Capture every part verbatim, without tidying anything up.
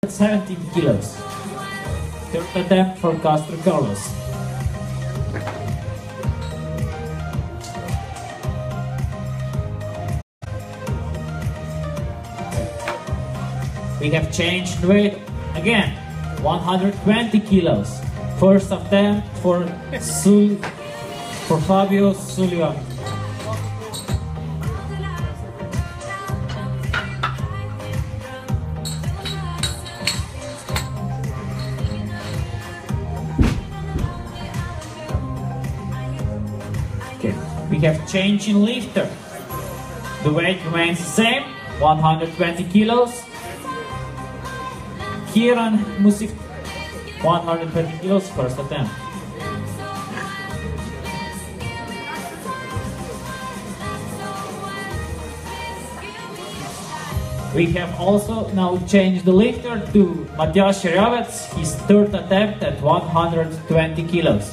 hundred seventeen kilos. Third attempt for Castro Carlos. We have changed weight again, one hundred twenty kilos. First attempt for Sul for Fabio Sullivan. Okay, we have changed in lifter. The weight remains the same, one hundred twenty kilos. Kieran Musif, one hundred twenty kilos, first attempt. We have also now changed the lifter to Matyas Sheravets, his third attempt at one hundred twenty kilos.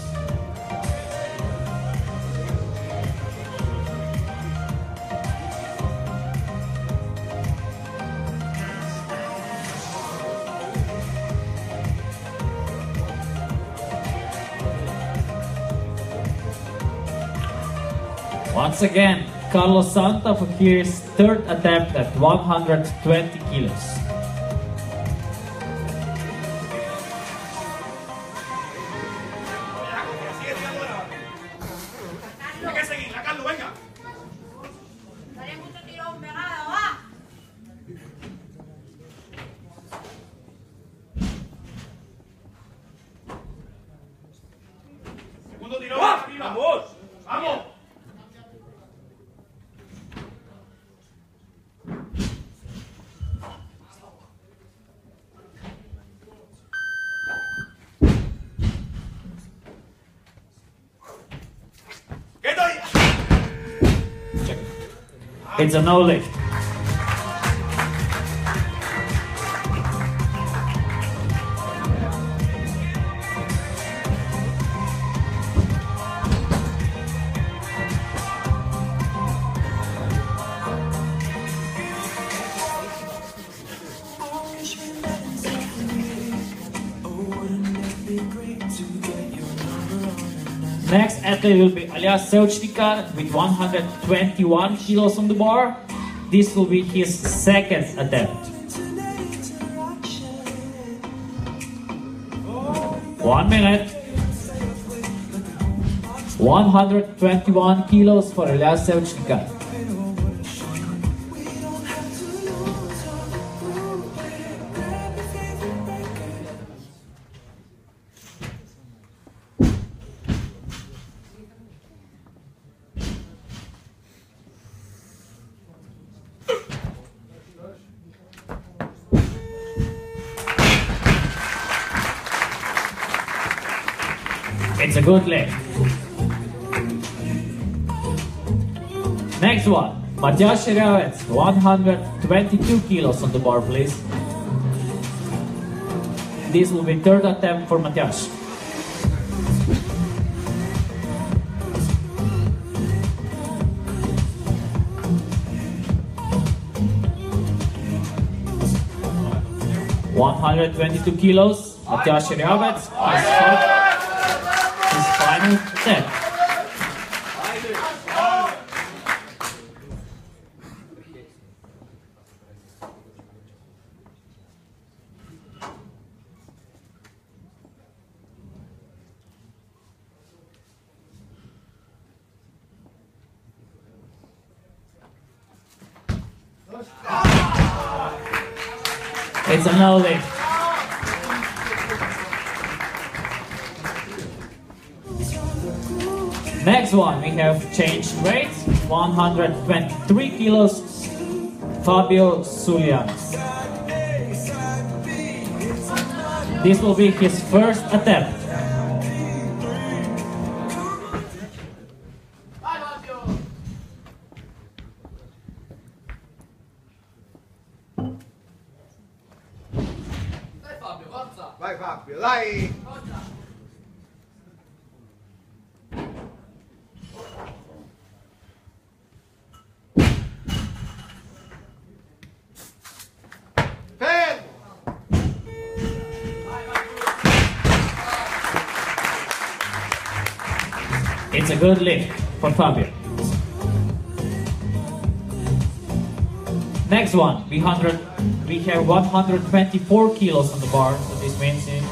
Once again, Carlos Santa for his third attempt at one hundred twenty kilos. Segundo tirón, vamos, vamos. It's a no lift. Next athlete will be Alias Sevchnikar with one hundred twenty-one kilos on the bar. This will be his second attempt. One minute. one hundred twenty-one kilos for Alias Sevchnikar. It's a good lift. Next one, Matyas Sheravets, one hundred twenty-two kilos on the bar, please. This will be third attempt for Matyas. one hundred twenty-two kilos, Matyas Sheravets, his final attempt. It's a no lift. Next one, we have changed weight, one hundred twenty-three kilos, Fabio Sullivan. This will be his first attempt. Vai Fabio, dai! Fermo! It's a good lift for Fabio. Next one, we, hundred, we have one hundred twenty-four kilos on the bar, so this means in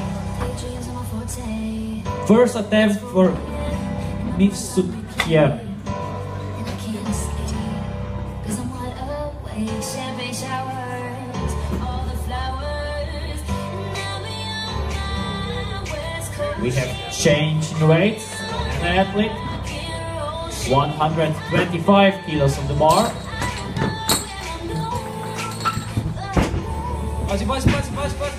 first attempt for Mitsukiya. We have change in weights, an athlete, one hundred twenty-five kilos on the bar. Quase, quase, quase, quase, quase.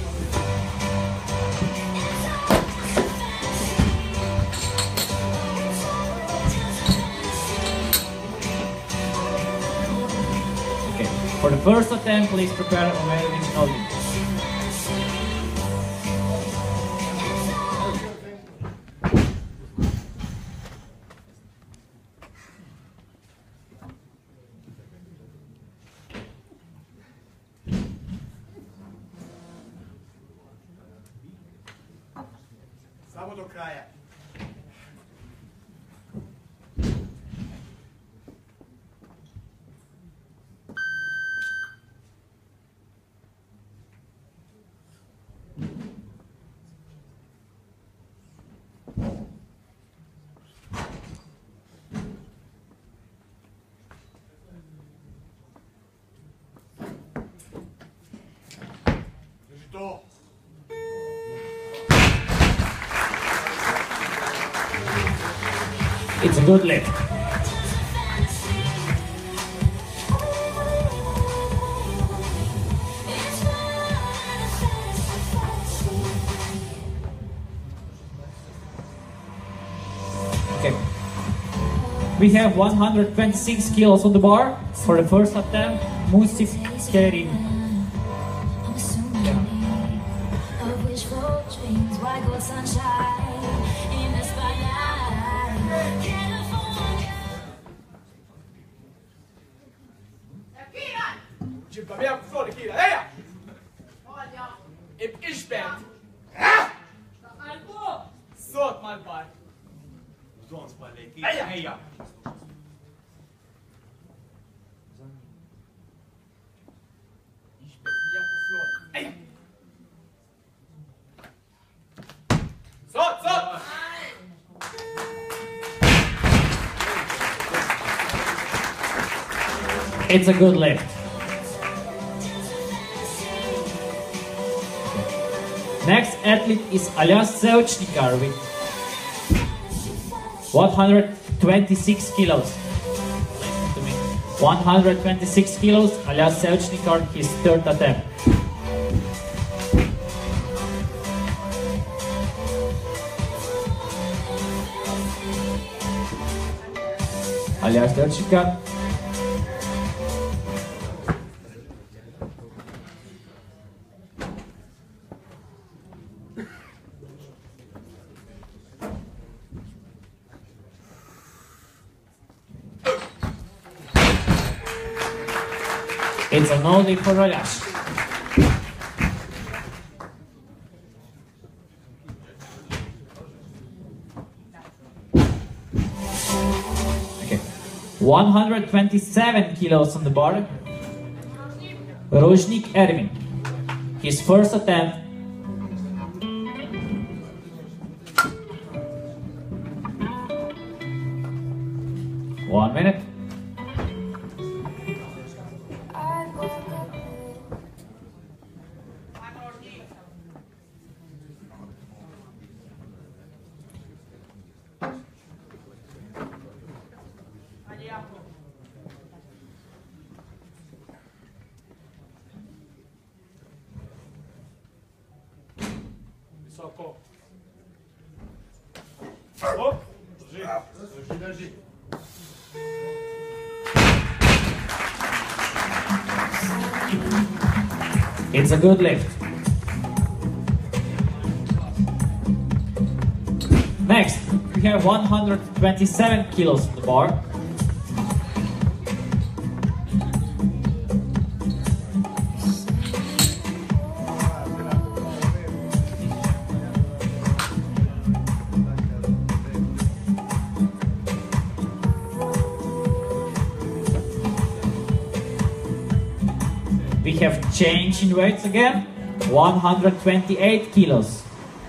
Okay, for the first attempt, please prepare Omerovich Nolin. Samo do kraja. Drži to. It's a good lift. Okay. We have one hundred twenty-six kilos on the bar for the first attempt. Musif Kerim. Jibba via con Flori, Kira, eia! Ib isbert! Szót már bár! Zonz balé, ki? Eia! Eia! Isbert via con Flori, eia! Szót, szót! It's a good lift. Next athlete is Alias Sevchnikar with one hundred twenty-six kilos. Listen to me. one hundred twenty-six kilos, Alias Sevchnikar, his third attempt. Alias Sevchnikar. It's an only for Alias. Okay. one hundred twenty-seven kilos on the bar. Rojnik Ervin. His first attempt. One minute. Wysoko. O! Drži. Drži, drži. It's a good lift. Next, we have one hundred twenty-seven kilos on the bar. have change in weights again. one hundred twenty-eight kilos.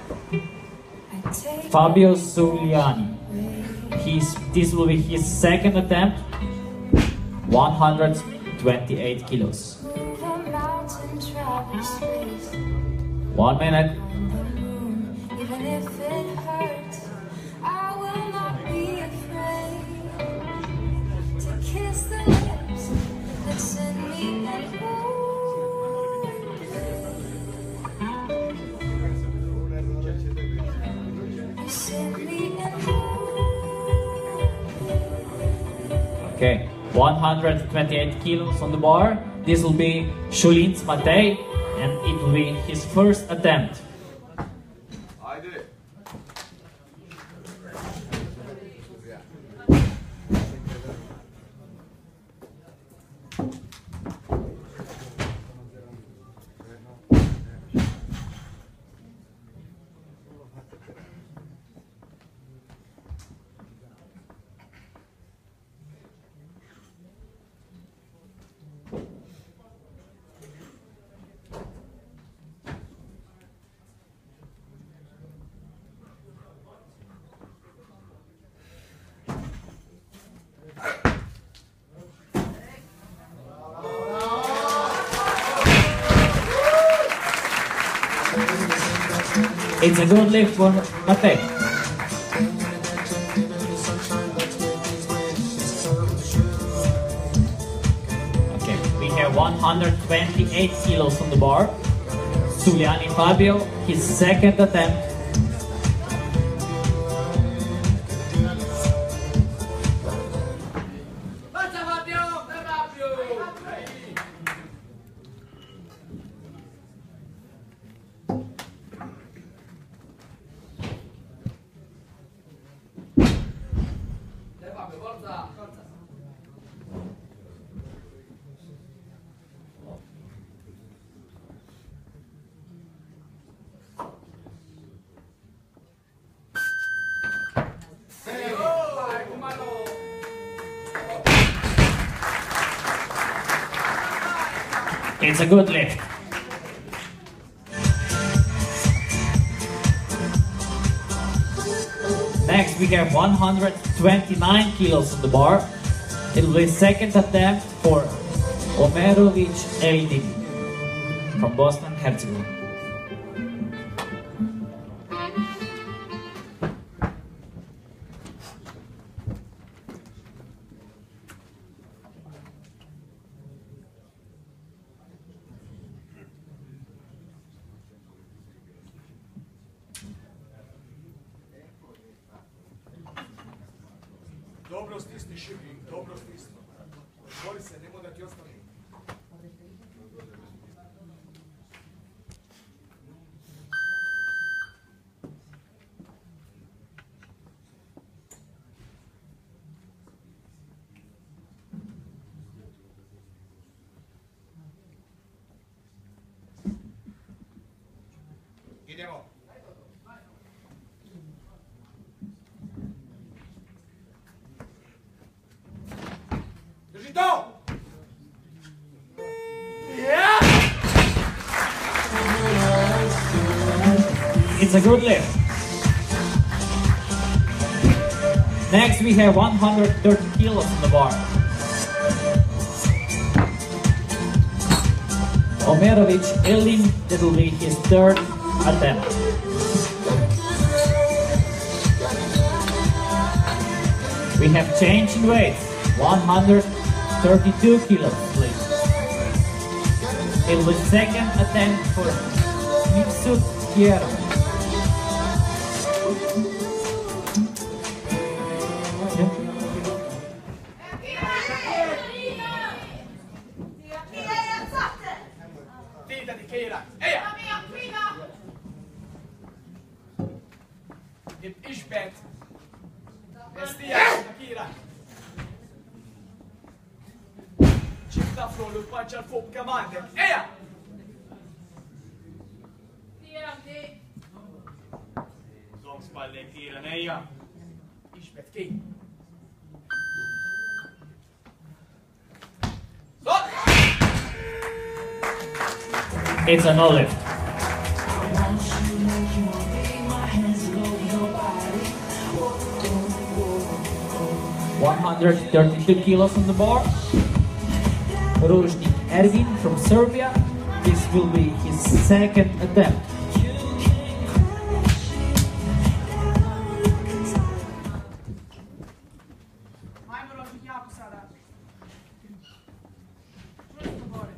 Fabio Suliani. He's, this will be his second attempt. one hundred twenty-eight kilos. One minute. Even if it hurts, I will not be afraid to kiss the lips that send me and you send me and Okay, one hundred twenty-eight kilos on the bar. This will be Shulins Matej, and it will be his first attempt. Ajde. It's a good lift for Matej. Okay, we have one hundred twenty-eight kilos on the bar. Suliani Fabio, his second attempt. Forza Fabio, Fabio! Dai Fabio, forza! Forza! Vai, Kumano! It's a good lift. Next we have one hundred twenty-nine kilos on the bar. It will be second attempt for Omerovic Eldin from Bosnia and Herzegovina. Dobro stisni šibi, dobro stisni. Bori se, nemoj da ti ostane. Idemo. Drži to! It's a good lift. Next we have one hundred thirty kilos on the bar. Omerovic Eldin, that will be his third attempt. We have change in weight, one hundred thirty-two kilos, please. It will be second attempt for Mitsut Hierro. Tita di Kira! Eja! Itt ismét! Ez Tiás Kira! Csipta fróluk pacsal fopka mandek! Eja! Zongspalle Kira Neija. Ismét ki! Szot! It's a no lift. one hundred thirty-two kilos on the bar. Ruznik Ervin from Serbia. This will be his second attempt. Ajmo Rožnik, jako sada. Čvrsto gore.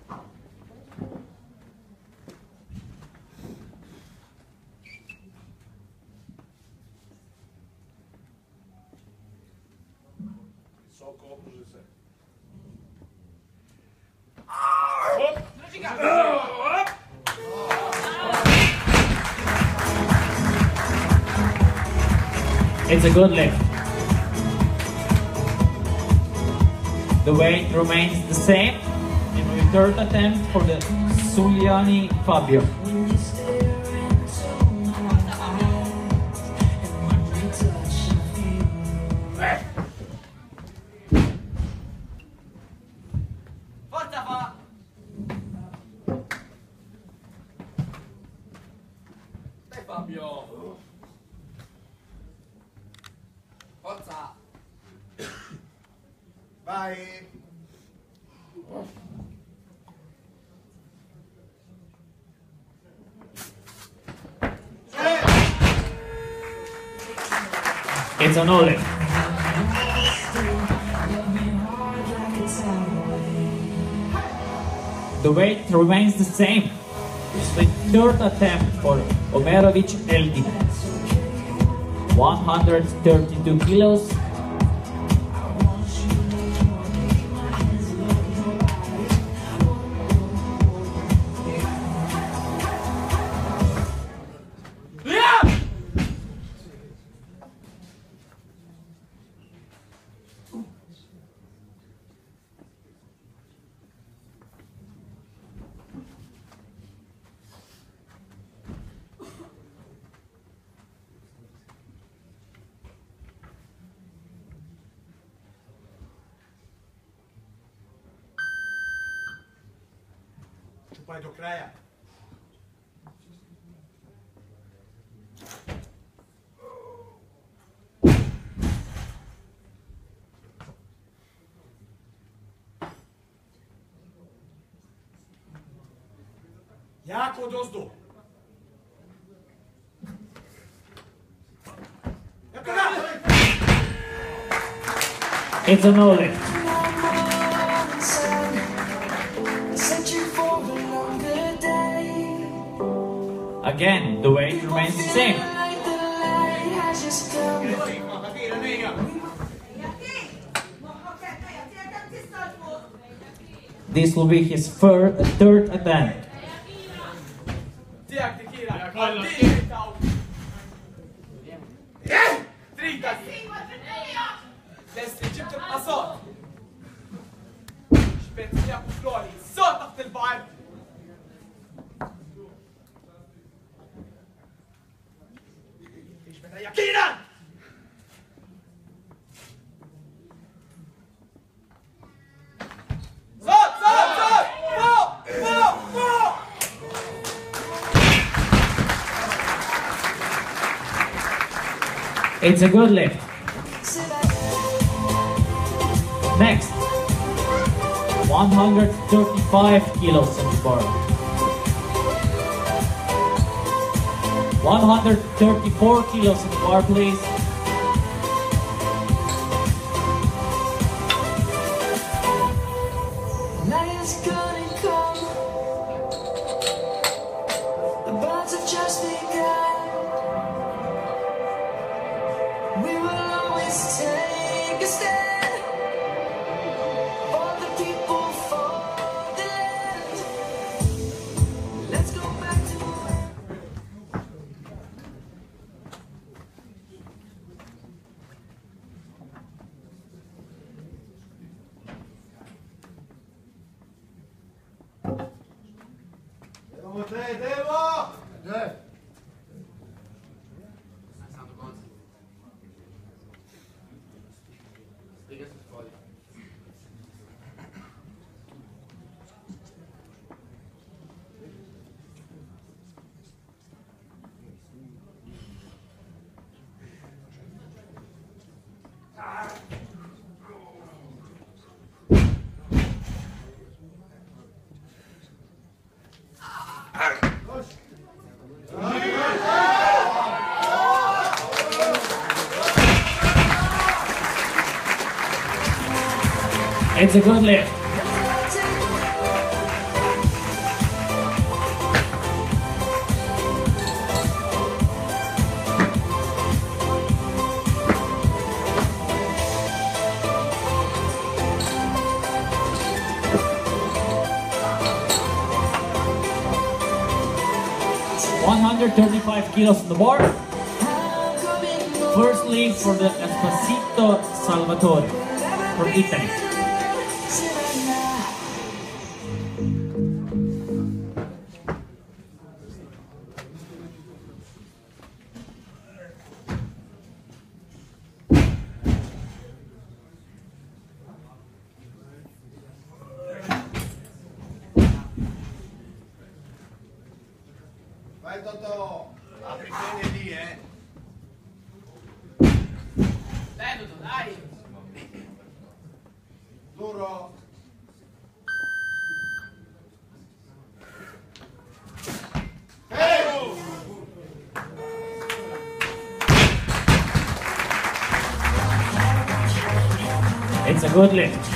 Visoko opruži se. Drži ga. It's a good lift. The weight remains the same. And we third attempt for the Suliani Fabio. Forza fa. Dai Fabio! Forza! Vai! It's a no lift. The weight remains the same. It's the third attempt for Omerovic Eldin. one hundred thirty-two kilos. Čupaj do kraja. Jako odozdo. Jako da! It's a no lift. Again, the weight remains the same. This will be his third, third attempt. Tijak tekira. Ti tau. Trita. Desce جبت القصات. شبيت يا فلوري. صوت تحت البعد. يقينا. صوت صوت صوت. فوق فوق فوق. It's a good lift. Next, one hundred thirty-five kilos on the bar. one hundred thirty-four kilos on the bar, please. Night is gonna come. The birds have just begun. We will always take a stand for the people, for the land. Let's go back to Idemo te, idemo! Ne. Sam do konca. Stiga se spolje. It's a good lift. one hundred thirty-five kilos on the bar. First lift for the Esposito Salvatore from Italy. Vai Totò, apri bene lì, eh. Dai, Totò, dai. Duro. It's a good lift.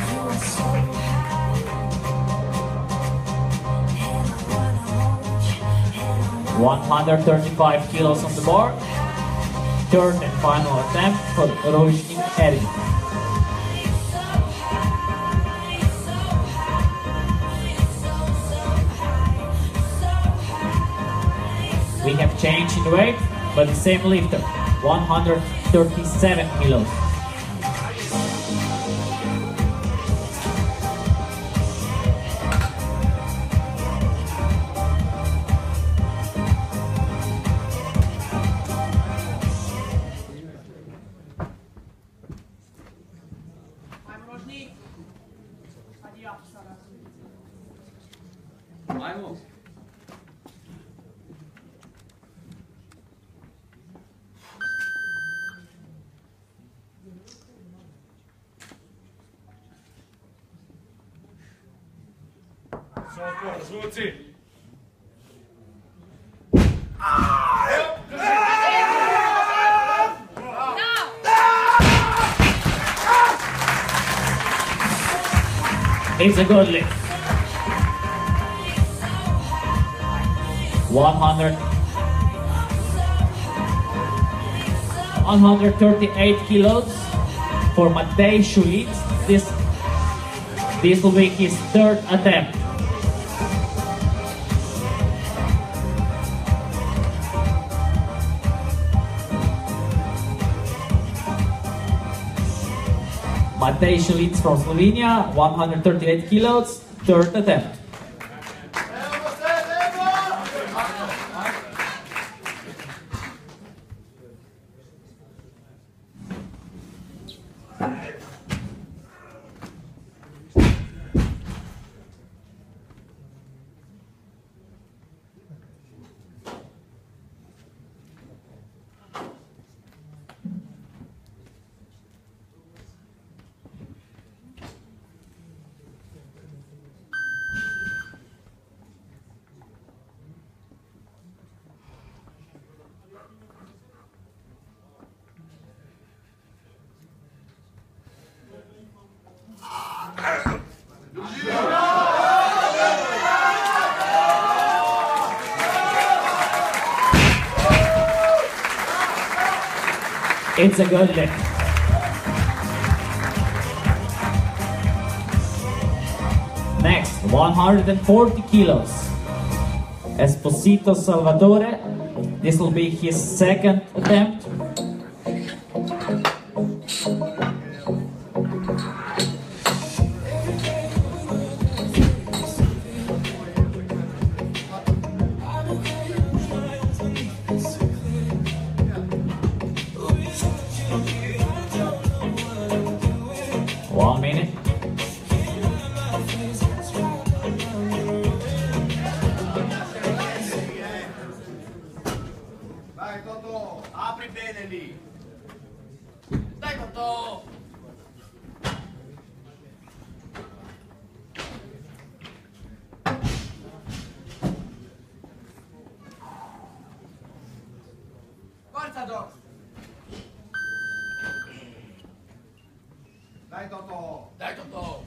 one hundred thirty-five kilos on the bar. Third and final attempt for Roisin Erin. We have changed in weight, but the same lifter, one hundred thirty-seven kilos. Ajmo. Soko, zvuci. It's a good lift. one hundred, one hundred thirty-eight kilos for Matej Schulic. This, this will be his third attempt. Matej Schulic from Slovenia, one hundred thirty-eight kilos, third attempt. It's a good lift. Next, one hundred forty kilos. Esposito Salvatore. This will be his second attempt. One minute. Vai Totò, apri bene lì. Dai, Totò. Forza, Doc. Dai Toto! Dai Totò.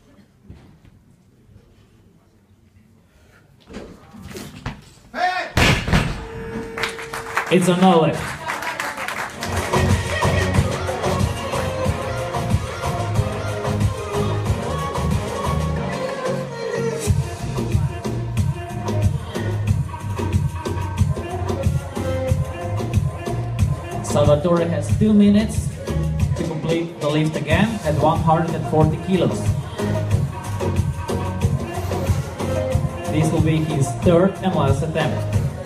Hey! It's a no lift. Salvatore has two minutes to complete the lift again at one hundred forty kilos. This will be his third and last attempt.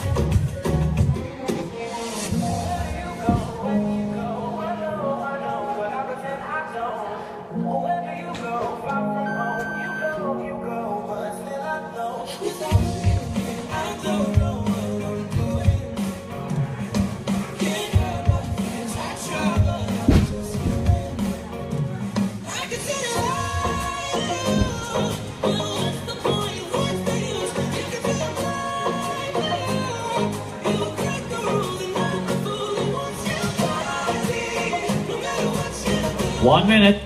One minute.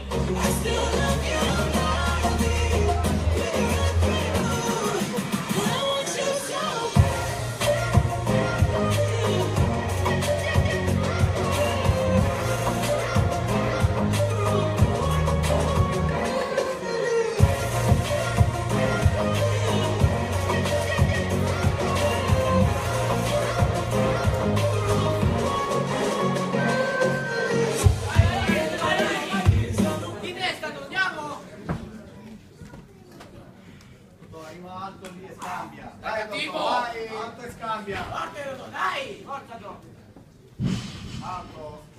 Di testa, torniamo. Toto, arriva alto lì e scambia. Dai, Dai cattivo. Toto, vai! Alto e scambia. Forte Totò, dai. Forza Totò. Alto.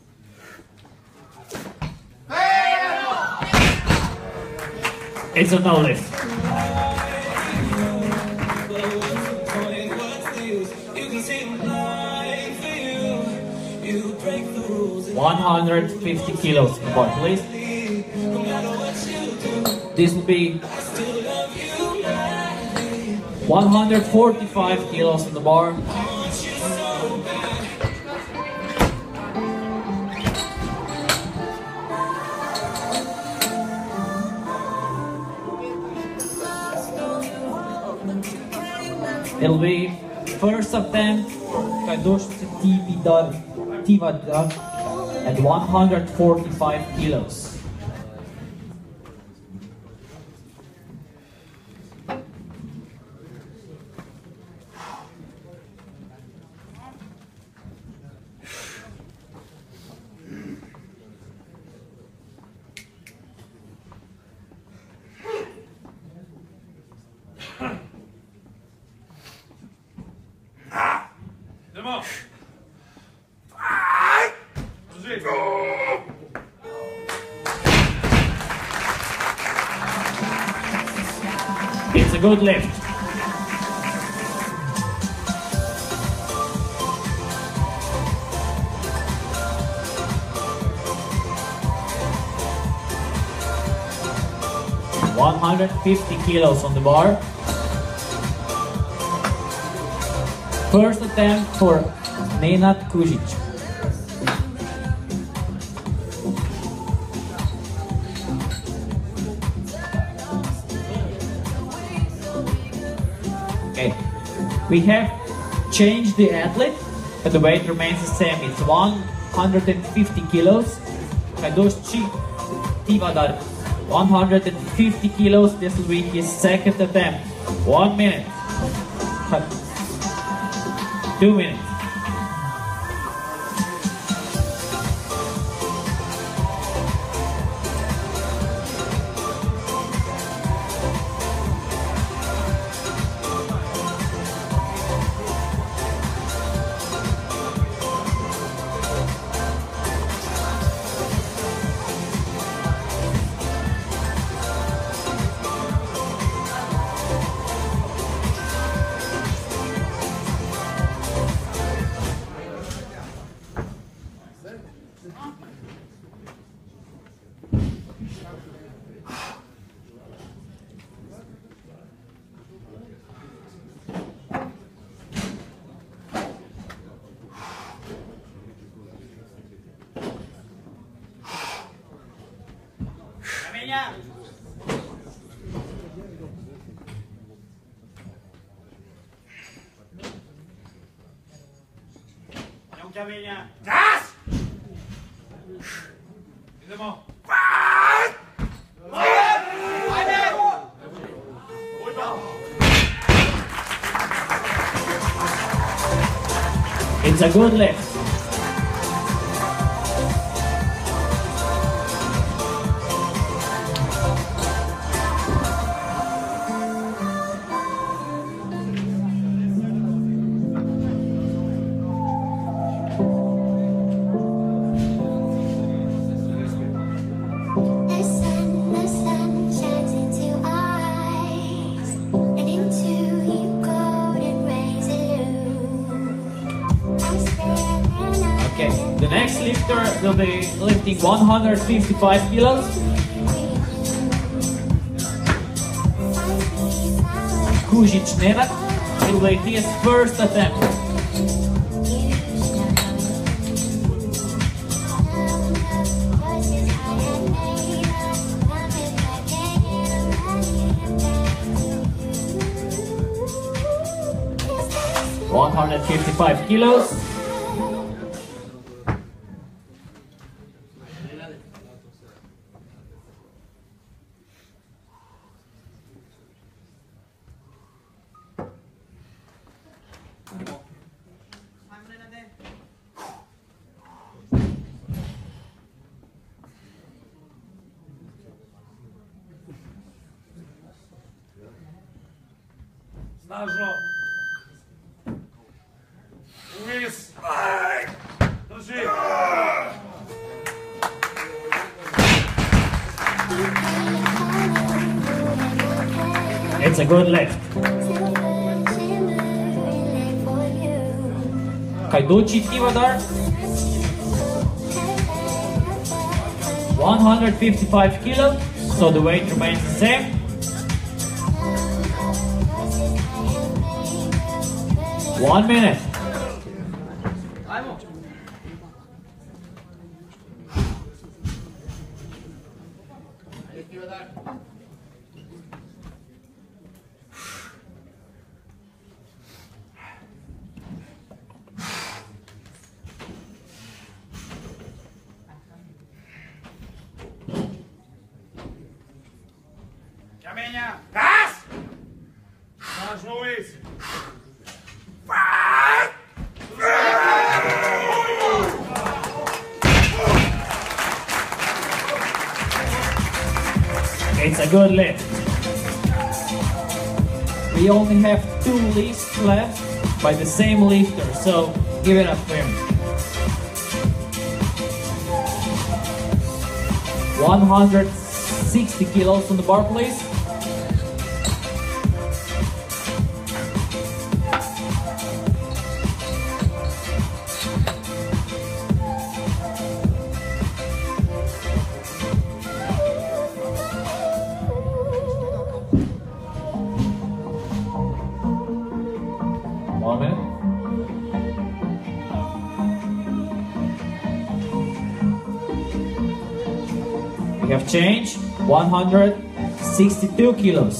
It's a no lift. one hundred fifty kilos on board, please. This will be one hundred forty-five kilos on the bar. It'll be first attempt Kadosh Tivadar Tivadar at one hundred forty-five kilos. Andiamo! Così! It's a good lift. one hundred fifty kilos on the bar. First attempt for Nenad Kujic. Okay, we have changed the athlete, but the weight remains the same. It's one hundred fifty kilos. Kadosh Tivadar, one hundred fifty kilos. This will be his second attempt. One minute. Two minutes. Kamenja! Idemo Kamenja! Gas! Idemo! It's a good lift. The sun, the sun shines into eyes, and into you golden rays illume. I stand and I Okay, the next lifter will be lifting one hundred fifty-five kilos. Kužić Nenad. It will be his first attempt. one hundred fifty-five kilos. Snažno. Uvis. Drži. It's a good lift. Kajduči Tivadar. one hundred fifty-five kilos, so the weight remains the same. One minute. Ajmo! Kamenja! Gas! Snažno uvis. It's a good lift. We only have two lifts left by the same lifter, so give it up for him. one hundred sixty kilos on the bar, please. One minute. We have changed one hundred sixty-two kilos.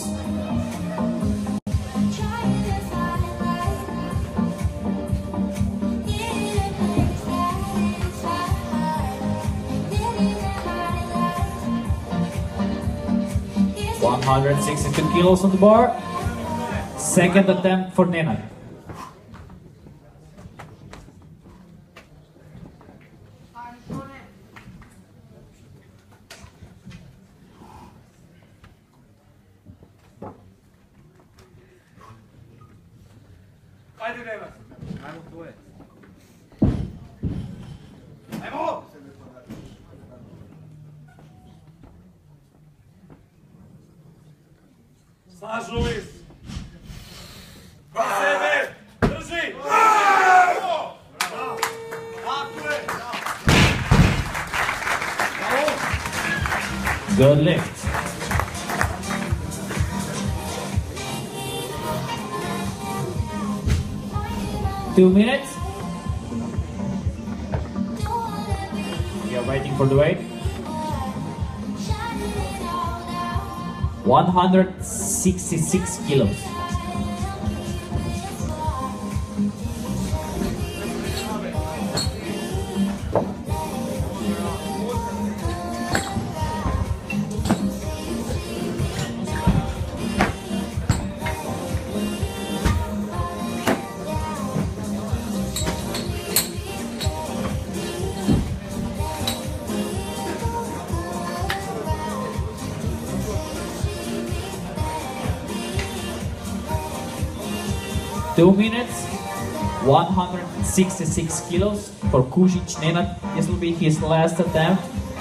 one hundred sixty-two kilos on the bar. Second attempt for Nenad. Ajde, Nenad. Ajmo tvoje. Ajmo! Snažno uvis. Pa sebe! Drži! Tako je! Good lift. Two minutes. We are waiting for the weight. one hundred sixty-six kilos. Two minutes, one hundred sixty-six kilos for Kušić Nenad. This will be his last attempt.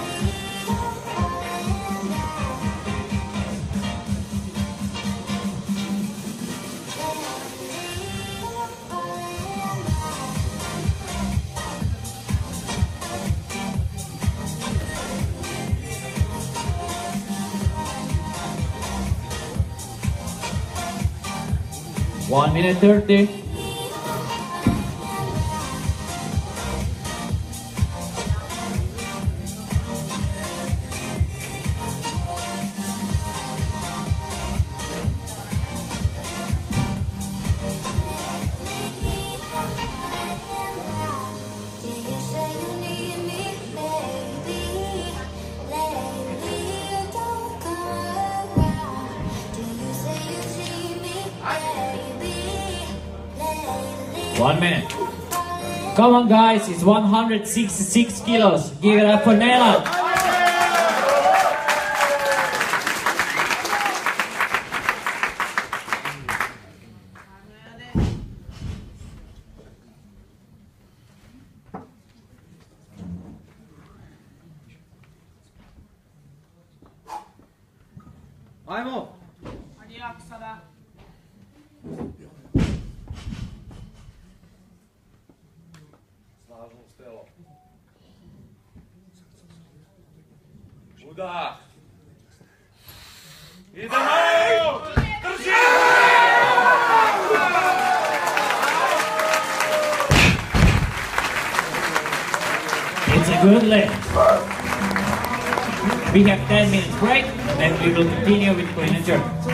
One minute thirty. One minute. Come on guys, it's one hundred sixty-six kilos. Give it up for Nenad. Ajmo! Ajde jak sada. Snažno stelo. Udah! Idemo! Drži! It's a good lift. We have ten minutes break, then we will continue with clean and jerk.